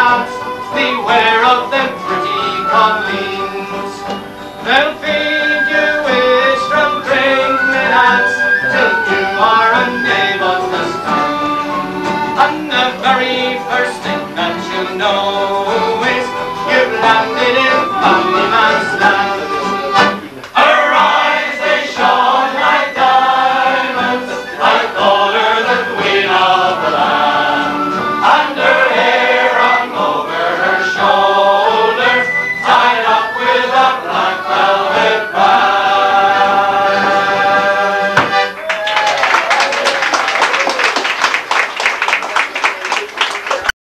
lads, beware of them pretty colleens. They'll feed you with strong drink, me lads, till you are a knave of the town. And the very first thing that you know is you've landed in Ballyman's land.